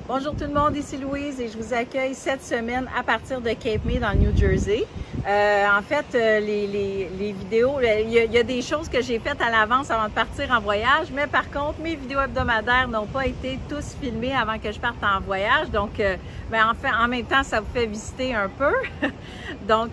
Bonjour tout le monde, ici Louise et je vous accueille cette semaine à partir de Cape May dans le New Jersey. En fait, les vidéos, il y a des choses que j'ai faites à l'avance avant de partir en voyage, mais par contre, mes vidéos hebdomadaires n'ont pas été tous filmées avant que je parte en voyage. Donc, en même temps, ça vous fait visiter un peu. Donc,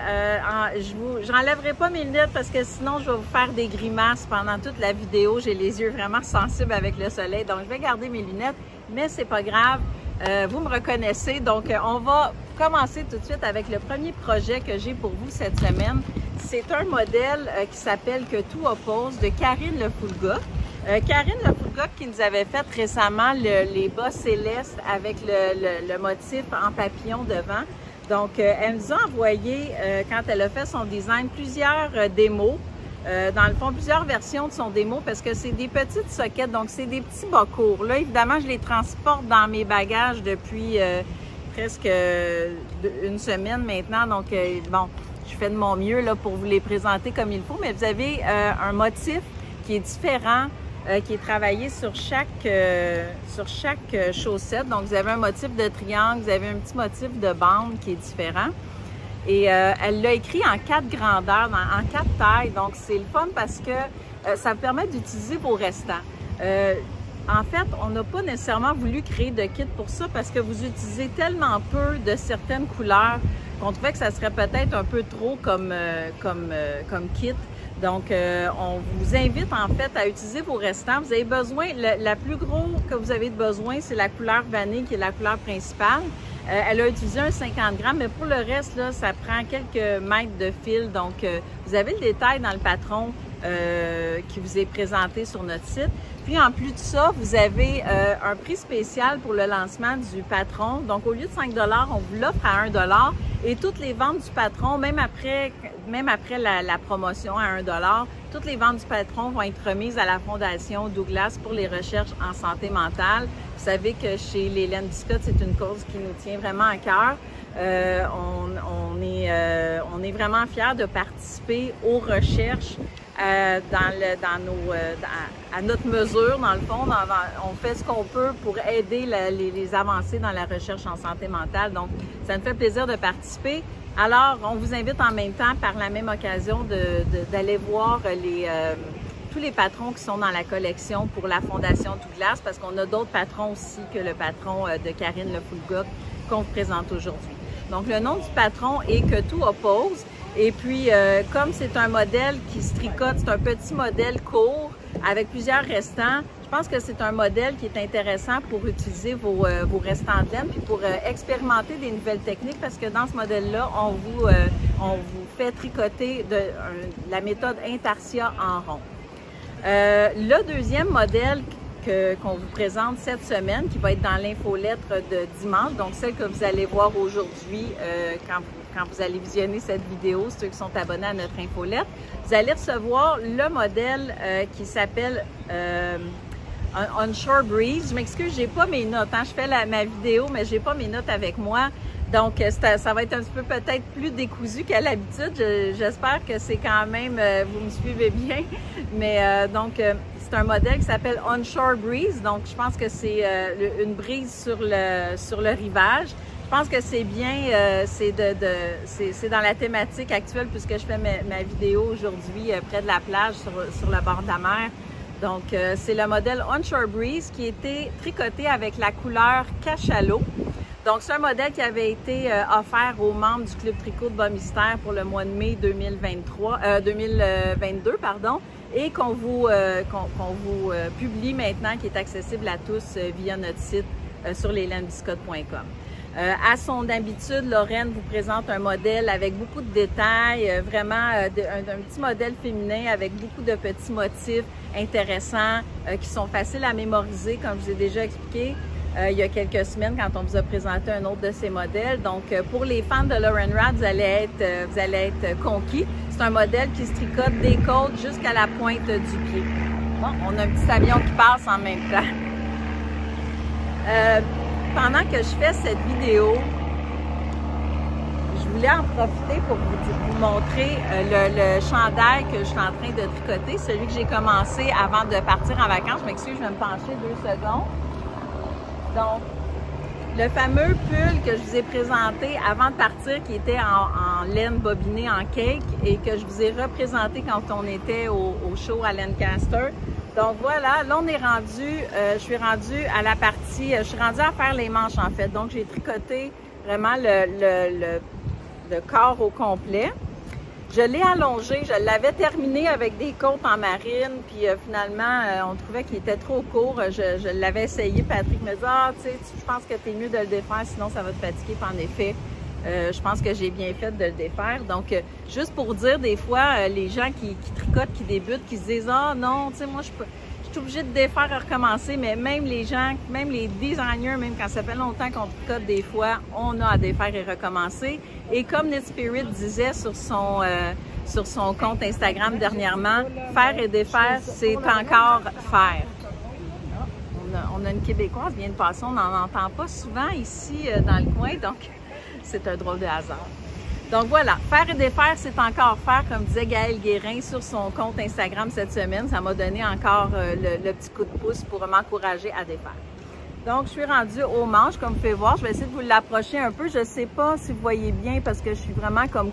je n'enlèverai pas mes lunettes parce que sinon, je vais vous faire des grimaces pendant toute la vidéo. J'ai les yeux vraiment sensibles avec le soleil, donc je vais garder mes lunettes. Mais c'est pas grave, vous me reconnaissez. Donc, on va commencer tout de suite avec le premier projet que j'ai pour vous cette semaine. C'est un modèle qui s'appelle Que tout oppose de Karine Lefulga. Karine Lefulga qui nous avait fait récemment les bas célestes avec le motif en papillon devant. Donc, elle nous a envoyé, quand elle a fait son design, plusieurs démos. Dans le fond, plusieurs versions de son démo parce que c'est des petites soquettes, donc c'est des petits bas courts. Là, évidemment, je les transporte dans mes bagages depuis presque une semaine maintenant. Donc, bon, je fais de mon mieux là, pour vous les présenter comme il faut. Mais vous avez un motif qui est différent, qui est travaillé sur chaque chaussette. Donc, vous avez un motif de triangle, vous avez un petit motif de bande qui est différent. Et elle l'a écrit en 4 grandeurs, en 4 tailles. Donc, c'est le fun parce que ça vous permet d'utiliser vos restants. En fait, on n'a pas nécessairement voulu créer de kit pour ça parce que vous utilisez tellement peu de certaines couleurs qu'on trouvait que ça serait peut-être un peu trop comme kit. Donc, on vous invite en fait à utiliser vos restants. Vous avez besoin, la plus grosse que vous avez besoin, c'est la couleur vanille qui est la couleur principale. Elle a utilisé un 50 grammes, mais pour le reste, là, ça prend quelques mètres de fil. Donc, vous avez le détail dans le patron qui vous est présenté sur notre site. Puis, en plus de ça, vous avez un prix spécial pour le lancement du patron. Donc, au lieu de 5 $, on vous l'offre à 1 $. Et toutes les ventes du patron, même après la promotion à 1 $, toutes les ventes du patron vont être remises à la Fondation Douglas pour les recherches en santé mentale. Vous savez que chez les Laine Biscotte, c'est une cause qui nous tient vraiment à cœur. On est vraiment fiers de participer aux recherches à notre mesure, dans le fond. On fait ce qu'on peut pour aider les avancées dans la recherche en santé mentale. Donc, ça nous fait plaisir de participer. Alors, on vous invite en même temps, par la même occasion, d'aller voir tous les patrons qui sont dans la collection pour la Fondation Douglas, parce qu'on a d'autres patrons aussi que le patron de Karine Lefulga qu'on vous présente aujourd'hui. Donc, le nom du patron est Que tout oppose. Et puis, comme c'est un modèle qui se tricote, c'est un petit modèle court avec plusieurs restants, je pense que c'est un modèle qui est intéressant pour utiliser vos restants de laine puis pour expérimenter des nouvelles techniques parce que dans ce modèle-là, on vous fait tricoter la méthode Intarsia en rond. Le deuxième modèle qu'on vous présente cette semaine, qui va être dans l'infolettre de dimanche, donc celle que vous allez voir aujourd'hui quand vous allez visionner cette vidéo, ceux qui sont abonnés à notre infolettre, vous allez recevoir le modèle qui s'appelle Onshore Breeze. Je m'excuse, j'ai pas mes notes. Hein? Je fais ma vidéo, mais j'ai pas mes notes avec moi. Donc, ça va être un petit peu peut-être plus décousu qu'à l'habitude. J'espère que c'est quand même, vous me suivez bien. Mais c'est un modèle qui s'appelle Onshore Breeze. Donc, je pense que c'est une brise sur le rivage. Je pense que c'est bien, c'est dans la thématique actuelle puisque je fais ma vidéo aujourd'hui près de la plage sur le bord de la mer. Donc, c'est le modèle Onshore Breeze qui a été tricoté avec la couleur cachalot. Donc, c'est un modèle qui avait été offert aux membres du Club Tricot de Bas Mystère pour le mois de mai 2022, pardon, et qu'on vous publie maintenant, qui est accessible à tous via notre site sur leslainebiscotte.com. À son habitude, Lorraine vous présente un modèle avec beaucoup de détails, vraiment un petit modèle féminin avec beaucoup de petits motifs intéressants qui sont faciles à mémoriser, comme je vous ai déjà expliqué il y a quelques semaines quand on vous a présenté un autre de ces modèles. Donc, pour les fans de Lauren Rad, vous allez être conquis. C'est un modèle qui se tricote des côtes jusqu'à la pointe du pied. Bon, on a un petit avion qui passe en même temps. Pendant que je fais cette vidéo, je voulais en profiter pour vous montrer le chandail que je suis en train de tricoter, celui que j'ai commencé avant de partir en vacances. Je m'excuse, je vais me pencher 2 secondes. Donc, Le fameux pull que je vous ai présenté avant de partir, qui était en laine bobinée en cake et que je vous ai représenté quand on était au show à Lancaster. Donc voilà, là on est rendu, je suis rendue à la partie, je suis rendue à faire les manches en fait. Donc j'ai tricoté vraiment le corps au complet. Je l'ai allongé, je l'avais terminé avec des côtes en marine, puis finalement, on trouvait qu'il était trop court. Je l'avais essayé, Patrick me dit « Ah, tu sais, je pense que t'es mieux de le défaire, sinon ça va te fatiguer. » Puis en effet, je pense que j'ai bien fait de le défaire. Donc, juste pour dire, des fois, les gens qui tricotent, qui débutent, qui se disent « Ah non, tu sais, moi, je suis obligée de défaire et recommencer. » Mais même les gens, même les designers, même quand ça fait longtemps qu'on tricote, des fois, on a à défaire et recommencer. Et comme Knit Spirit disait sur son compte Instagram dernièrement, faire et défaire, c'est encore faire. On a une Québécoise qui vient de passer, on n'en entend pas souvent ici dans le coin, donc c'est un drôle de hasard. Donc voilà, faire et défaire, c'est encore faire, comme disait Gaëlle Guérin sur son compte Instagram cette semaine. Ça m'a donné encore le petit coup de pouce pour m'encourager à défaire. Donc, je suis rendue aux manches, comme vous pouvez voir. Je vais essayer de vous l'approcher un peu. Je ne sais pas si vous voyez bien parce que je suis vraiment comme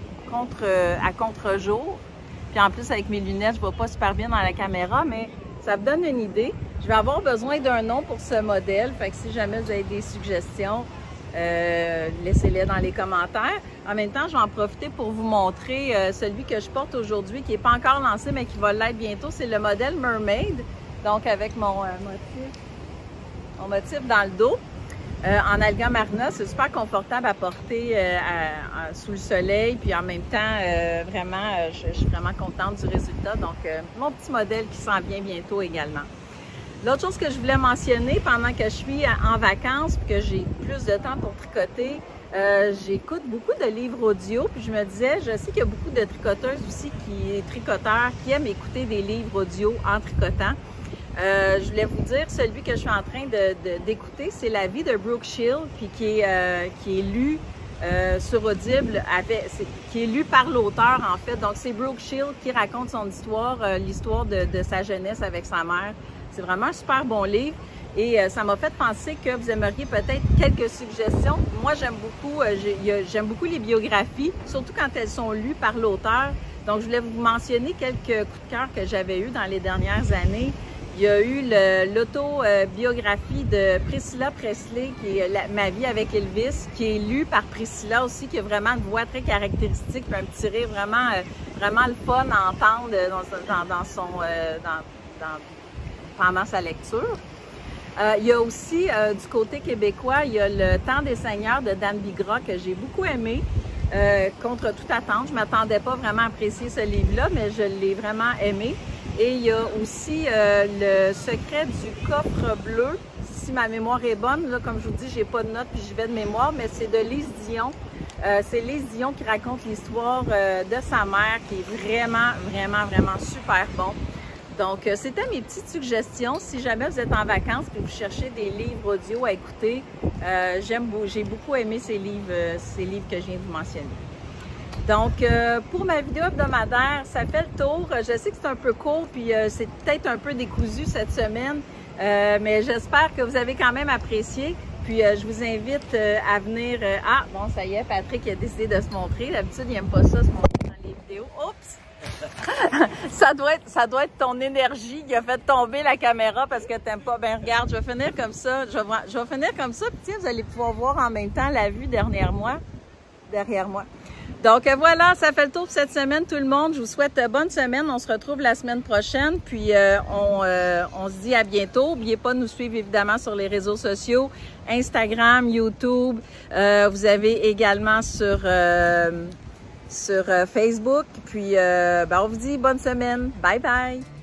à contre-jour. Puis en plus, avec mes lunettes, je ne vois pas super bien dans la caméra, mais ça me donne une idée. Je vais avoir besoin d'un nom pour ce modèle. Fait que si jamais vous avez des suggestions, laissez-les dans les commentaires. En même temps, je vais en profiter pour vous montrer celui que je porte aujourd'hui, qui n'est pas encore lancé, mais qui va l'être bientôt. C'est le modèle Mermaid. Donc, avec mon motif dans le dos, en alga marina. C'est super confortable à porter sous le soleil, puis en même temps, vraiment, je suis vraiment contente du résultat. Donc, mon petit modèle qui s'en vient bientôt également. L'autre chose que je voulais mentionner pendant que je suis en vacances, puis que j'ai plus de temps pour tricoter, j'écoute beaucoup de livres audio, puis je me disais, je sais qu'il y a beaucoup de tricoteuses aussi, tricoteurs, qui aiment écouter des livres audio en tricotant. Je voulais vous dire, celui que je suis en train d'écouter, c'est La vie de Brooke Shield, puis qui est lu sur Audible, qui est lu par l'auteur en fait. Donc c'est Brooke Shield qui raconte son histoire, l'histoire de sa jeunesse avec sa mère. C'est vraiment un super bon livre et ça m'a fait penser que vous aimeriez peut-être quelques suggestions. Moi j'aime beaucoup les biographies, surtout quand elles sont lues par l'auteur. Donc je voulais vous mentionner quelques coups de cœur que j'avais eus dans les dernières années. Il y a eu l'autobiographie de Priscilla Presley, qui est Ma vie avec Elvis, qui est lue par Priscilla aussi, qui a vraiment une voix très caractéristique, puis un petit rire vraiment le fun à entendre pendant sa lecture. Il y a aussi, du côté québécois, il y a Le Temps des Seigneurs de Dan Bigra, que j'ai beaucoup aimé. Contre toute attente, je ne m'attendais pas vraiment à apprécier ce livre-là, mais je l'ai vraiment aimé. Et il y a aussi Le secret du coffre bleu, si ma mémoire est bonne. Là, comme je vous dis, j'ai pas de notes puis j'y vais de mémoire, mais c'est de Lise Dion. C'est Lise Dion qui raconte l'histoire de sa mère, qui est vraiment super bon. Donc, c'était mes petites suggestions. Si jamais vous êtes en vacances et vous cherchez des livres audio à écouter, j'ai beaucoup aimé ces livres que je viens de vous mentionner. Donc, pour ma vidéo hebdomadaire, ça fait le tour. Je sais que c'est un peu court, puis c'est peut-être un peu décousu cette semaine, mais j'espère que vous avez quand même apprécié. Puis, je vous invite à venir... Ah, bon, ça y est, Patrick a décidé de se montrer. D'habitude, il n'aime pas ça, se montrer dans les vidéos. Oups! ça doit être ton énergie qui a fait tomber la caméra parce que t'aimes pas. Ben regarde, je vais finir comme ça. Je vais finir comme ça. Puis tiens, vous allez pouvoir voir en même temps la vue derrière moi. Donc voilà, ça fait le tour pour cette semaine tout le monde. Je vous souhaite bonne semaine. On se retrouve la semaine prochaine. Puis on se dit à bientôt. N'oubliez pas de nous suivre évidemment sur les réseaux sociaux, Instagram, YouTube. Vous avez également sur Facebook. Puis on vous dit bonne semaine. Bye bye!